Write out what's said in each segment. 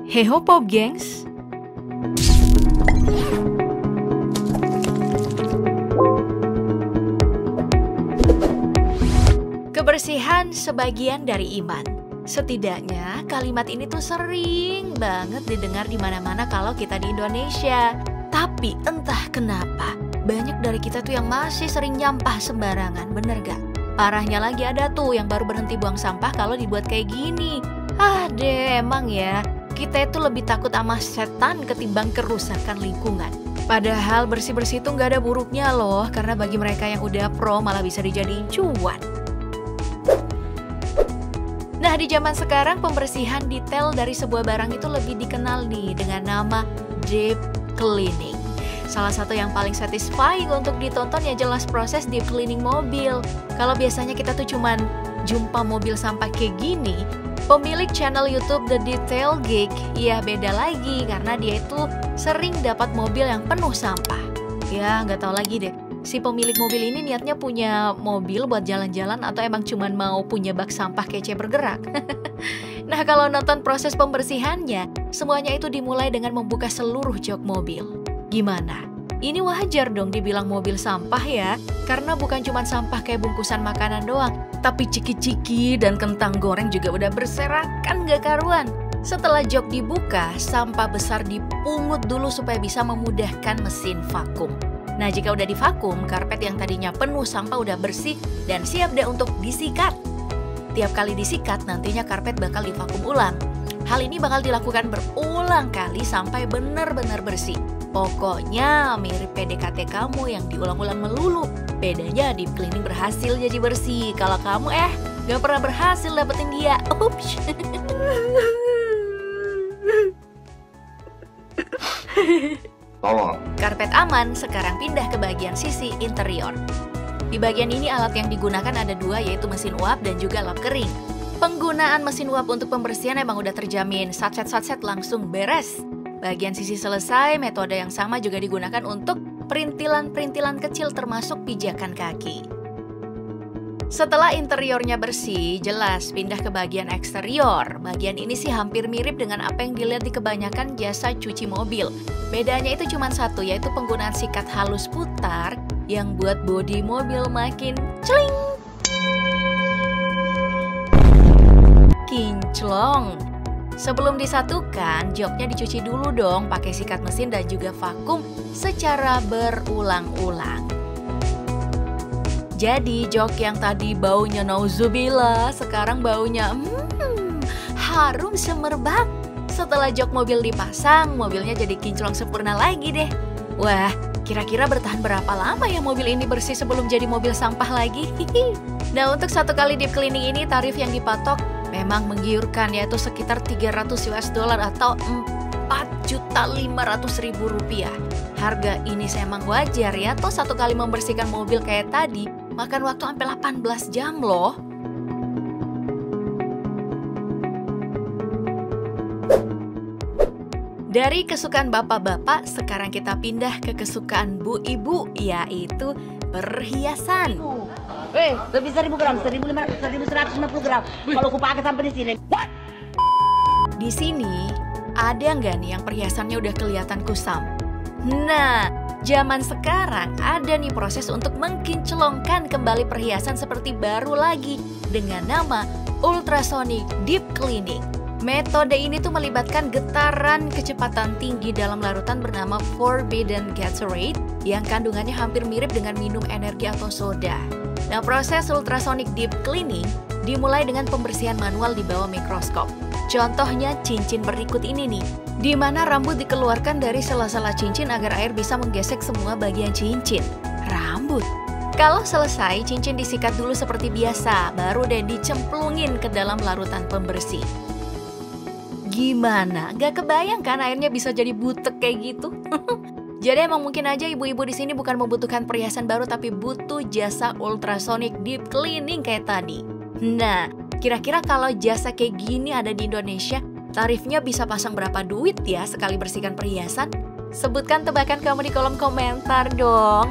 Heho Pop gengs. Kebersihan sebagian dari iman. Setidaknya kalimat ini tuh sering banget didengar di mana-mana kalau kita di Indonesia. Tapi entah kenapa banyak dari kita tuh yang masih sering nyampah sembarangan, bener gak? Parahnya lagi ada tuh yang baru berhenti buang sampah kalau dibuat kayak gini. Emang ya, kita itu lebih takut sama setan ketimbang kerusakan lingkungan. Padahal bersih-bersih itu nggak ada buruknya loh, karena bagi mereka yang udah pro malah bisa dijadiin cuan. Nah, di zaman sekarang pembersihan detail dari sebuah barang itu lebih dikenal nih dengan nama deep cleaning. Salah satu yang paling satisfying untuk ditonton ya jelas proses deep cleaning mobil. Kalau biasanya kita tuh cuman jumpa mobil sampah kayak gini, pemilik channel YouTube The Detail Geek ya beda lagi karena dia itu sering dapat mobil yang penuh sampah. Ya nggak tahu lagi deh, si pemilik mobil ini niatnya punya mobil buat jalan-jalan atau emang cuman mau punya bak sampah kece bergerak. Nah, kalau nonton proses pembersihannya, semuanya itu dimulai dengan membuka seluruh jok mobil. Gimana? Ini wajar dong dibilang mobil sampah ya, karena bukan cuma sampah kayak bungkusan makanan doang, tapi ciki-ciki dan kentang goreng juga udah berserakan gak karuan. Setelah jok dibuka, sampah besar dipungut dulu supaya bisa memudahkan mesin vakum. Nah, jika udah divakum, karpet yang tadinya penuh sampah udah bersih dan siap deh untuk disikat. Tiap kali disikat, nantinya karpet bakal divakum ulang. Hal ini bakal dilakukan berulang kali sampai benar-benar bersih. Pokoknya mirip PDKT kamu yang diulang-ulang melulu. Bedanya deep cleaning berhasil jadi bersih. Kalau kamu gak pernah berhasil dapetin dia. Ups. Karpet aman, sekarang pindah ke bagian sisi interior. Di bagian ini alat yang digunakan ada dua, yaitu mesin uap dan juga lap kering. Penggunaan mesin uap untuk pembersihan emang udah terjamin, satset langsung beres. Bagian sisi selesai, metode yang sama juga digunakan untuk perintilan-perintilan kecil termasuk pijakan kaki. Setelah interiornya bersih, jelas pindah ke bagian eksterior. Bagian ini sih hampir mirip dengan apa yang dilihat di kebanyakan jasa cuci mobil. Bedanya itu cuma satu, yaitu penggunaan sikat halus putar yang buat bodi mobil makin celing. Kinclong. Sebelum disatukan, joknya dicuci dulu dong pakai sikat mesin dan juga vakum secara berulang-ulang. Jadi jok yang tadi baunya nauzubillah, sekarang baunya harum semerbak. Setelah jok mobil dipasang, mobilnya jadi kinclong sempurna lagi deh. Wah, kira-kira bertahan berapa lama ya mobil ini bersih sebelum jadi mobil sampah lagi? Nah, untuk satu kali deep cleaning ini tarif yang dipatok memang menggiurkan, yaitu sekitar $300 atau Rp4.500.000. Harga ini emang wajar ya, toh satu kali membersihkan mobil kayak tadi makan waktu sampai 18 jam loh. Dari kesukaan bapak-bapak, sekarang kita pindah ke kesukaan bu ibu, yaitu perhiasan. Lebih 1.000 gram, 1.150 gram. Kalau aku pakai sampai di sini. Di sini ada nggak nih yang perhiasannya udah kelihatan kusam? Nah, zaman sekarang ada nih proses untuk mengkinclongkan kembali perhiasan seperti baru lagi dengan nama ultrasonic deep cleaning. Metode ini tuh melibatkan getaran kecepatan tinggi dalam larutan bernama Forbidden Gatorade yang kandungannya hampir mirip dengan minum energi atau soda. Nah, proses ultrasonic deep cleaning dimulai dengan pembersihan manual di bawah mikroskop. Contohnya cincin berikut ini nih, di mana rambut dikeluarkan dari sela-sela cincin agar air bisa menggesek semua bagian cincin. Rambut. Kalau selesai, cincin disikat dulu seperti biasa, baru deh dicemplungin ke dalam larutan pembersih. Gimana? Gak kebayang kan airnya bisa jadi butek kayak gitu? Jadi emang mungkin aja ibu-ibu di sini bukan membutuhkan perhiasan baru, tapi butuh jasa ultrasonic deep cleaning kayak tadi. Nah, kira-kira kalau jasa kayak gini ada di Indonesia, tarifnya bisa pasang berapa duit ya sekali bersihkan perhiasan? Sebutkan tebakan kamu di kolom komentar dong.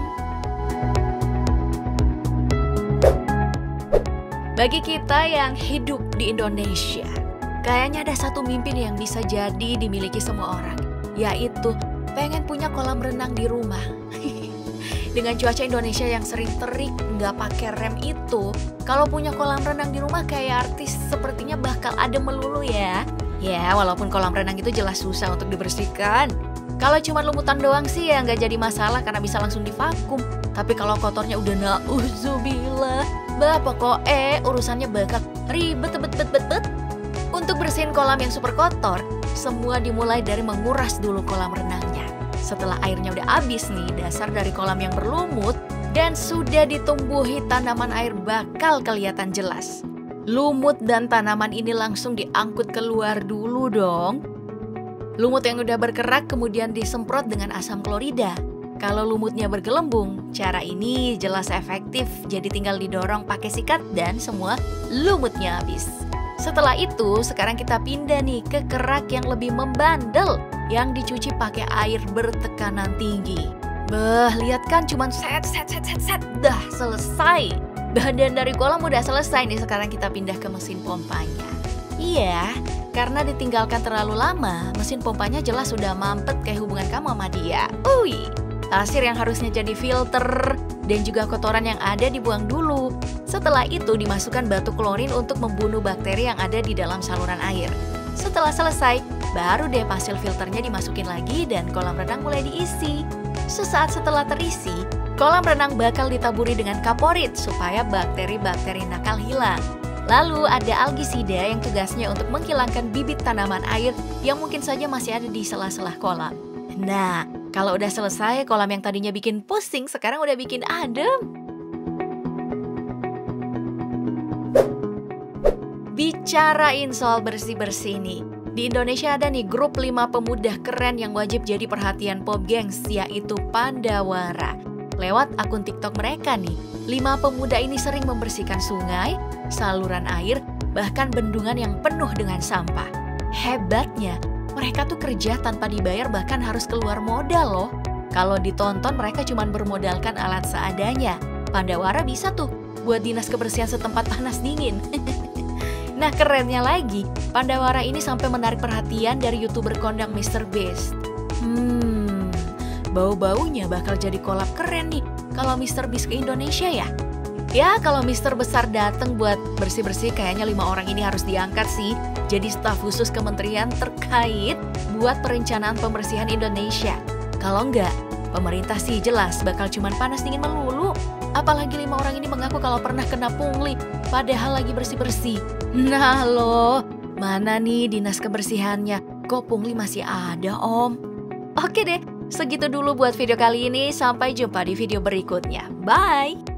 Bagi kita yang hidup di Indonesia, Kayaknya ada satu mimpi nih yang bisa jadi dimiliki semua orang, yaitu pengen punya kolam renang di rumah. Dengan cuaca Indonesia yang sering terik, nggak pakai rem itu, kalau punya kolam renang di rumah kayak artis sepertinya bakal adem melulu ya. Ya, walaupun kolam renang itu jelas susah untuk dibersihkan. Kalau cuma lumutan doang sih ya nggak jadi masalah karena bisa langsung divakum. Tapi kalau kotornya udah nauzubillah, urusannya bakal ribet bet. Untuk bersihin kolam yang super kotor, semua dimulai dari menguras dulu kolam renangnya. Setelah airnya udah habis nih, dasar dari kolam yang berlumut dan sudah ditumbuhi tanaman air bakal kelihatan jelas. Lumut dan tanaman ini langsung diangkut keluar dulu dong. Lumut yang udah berkerak kemudian disemprot dengan asam klorida. Kalau lumutnya bergelembung, cara ini jelas efektif, jadi tinggal didorong pakai sikat dan semua lumutnya habis. Setelah itu, sekarang kita pindah nih ke kerak yang lebih membandel, yang dicuci pakai air bertekanan tinggi. Lihat kan cuman set, dah selesai. Badan dari kolam udah selesai nih, sekarang kita pindah ke mesin pompanya. Iya, karena ditinggalkan terlalu lama, mesin pompanya jelas sudah mampet kayak hubungan kamu sama dia. Pasir yang harusnya jadi filter dan juga kotoran yang ada dibuang dulu. Setelah itu dimasukkan batu klorin untuk membunuh bakteri yang ada di dalam saluran air. Setelah selesai, baru deh pasir filternya dimasukin lagi dan kolam renang mulai diisi. Sesaat setelah terisi, kolam renang bakal ditaburi dengan kaporit supaya bakteri-bakteri nakal hilang. Lalu ada algisida yang tugasnya untuk menghilangkan bibit tanaman air yang mungkin saja masih ada di sela-sela kolam. Nah, kalau udah selesai, kolam yang tadinya bikin pusing sekarang udah bikin adem. Bicarain soal bersih-bersih nih. Di Indonesia ada nih grup 5 pemuda keren yang wajib jadi perhatian Pop Gengs, yaitu Pandawara. Lewat akun TikTok mereka nih, 5 pemuda ini sering membersihkan sungai, saluran air, bahkan bendungan yang penuh dengan sampah. Hebatnya, mereka tuh kerja tanpa dibayar bahkan harus keluar modal loh. Kalau ditonton mereka cuma bermodalkan alat seadanya. Pandawara bisa tuh buat dinas kebersihan setempat panas dingin. Nah kerennya lagi, Pandawara ini sampai menarik perhatian dari YouTuber kondang MrBeast. Bau-baunya bakal jadi kolab keren nih kalau MrBeast ke Indonesia ya. Ya kalau Mister Besar dateng buat bersih-bersih kayaknya 5 orang ini harus diangkat sih. Jadi staf khusus kementerian terkait buat perencanaan pembersihan Indonesia. Kalau enggak, pemerintah sih jelas bakal cuman panas dingin melulu. Apalagi 5 orang ini mengaku kalau pernah kena pungli, padahal lagi bersih-bersih. Nah loh, mana nih dinas kebersihannya? Kok pungli masih ada om? Oke deh, segitu dulu buat video kali ini. Sampai jumpa di video berikutnya. Bye!